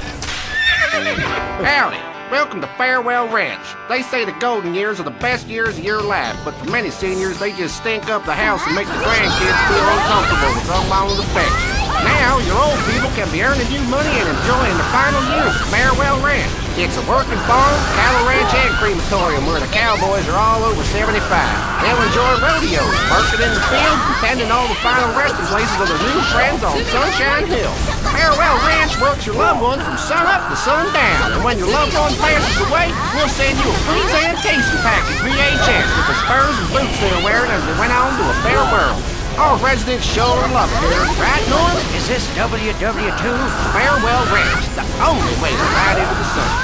Howdy. Welcome to Farewell Ranch. They say the golden years are the best years of your life, but for many seniors, they just stink up the house and make the grandkids feel uncomfortable with unwanted affection. Now, your old people can be earning you money and enjoying the final years of Farewell Ranch. It's a working farm, cattle ranch, and crematorium where the cowboys are all over seventy-five. They'll enjoy rodeos, working in the fields, and tending all the final resting places of their new friends on Sunshine Hill. Farewell Ranch works your loved ones from sun up to sundown. And when your loved one passes away, we'll send you a presentation package V H S with the spurs and boots they were wearing as they went on to a fair world. Our residents sure love it here, right, Norm? Is this W W two? Farewell Ranch, the only way to ride into the sunset.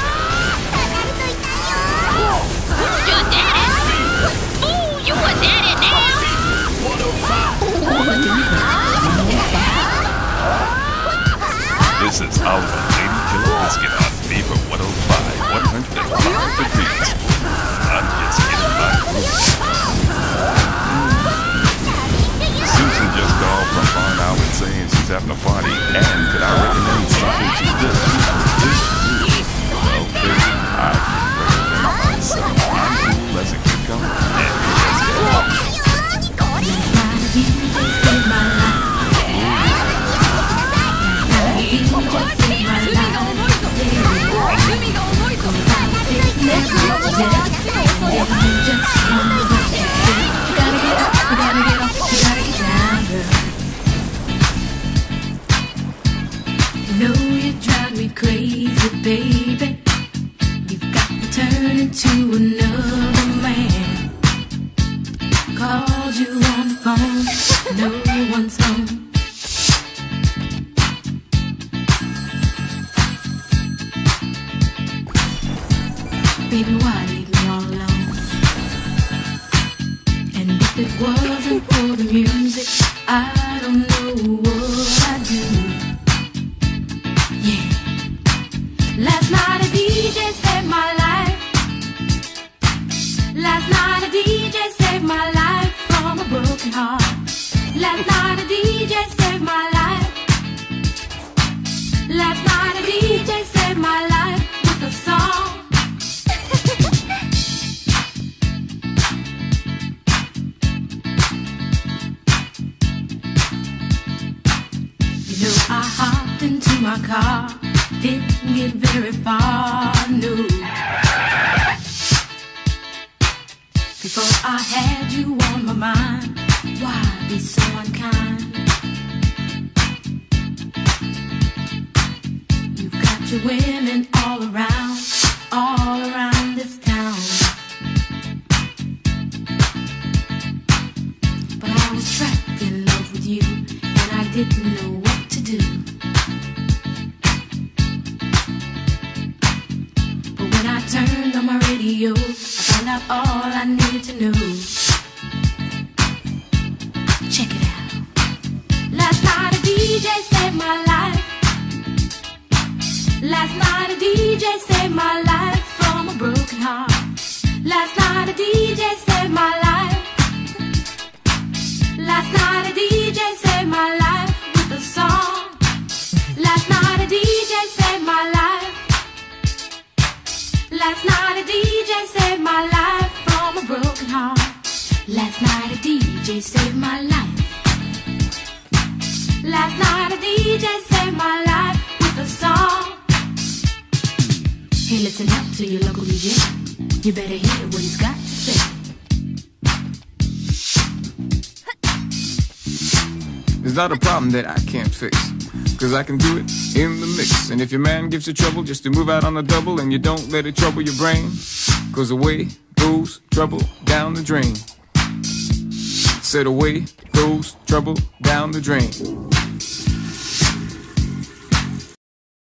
Your daddy? Ooh, you a daddy now? This is Alpha Lady Killer Biscuit on Fever one oh five, one hundred five degrees. I'm just getting my groove. Susan just called from Barn Island saying she's having a party, and could I recommend something to this? Well, baby, I can recommend myself. I'm cool as a cucumber, and let's get it. You know you drive me crazy, baby. You've got to turn into another man. Called you on the phone, no one's home. Baby, why leave me all alone? And if it wasn't for the music, I don't know what I'd do. Yeah. Last night a D J saved my life. Last night a D J saved my life from a broken heart. Last night a D J saved my life. Last night a D J saved my life with a song. You know I hopped into my car, didn't get very far, no. Before I had you on my mind, why be so unkind? You've got your women all around, all around this town. But I was trapped in love with you, and I didn't know what to do. But when I turned on my radio, I found out all I needed to know. Check it out. Last night a D J saved my life. Last night a D J saved my life from a broken heart. Last night a D J saved my life. Last night a D J saved my life with a song. Last night a D J saved my life. Last night a D J saved my life from a broken heart. Last night a D J saved my life. Last night a D J saved my life with a song. Hey, listen up to your local D J. You better hear what he's got to say. There's not a problem that I can't fix, cause I can do it in the mix. And if your man gives you trouble just to move out on the double, and you don't let it trouble your brain, cause away goes trouble down the drain. Said away goes trouble down the drain.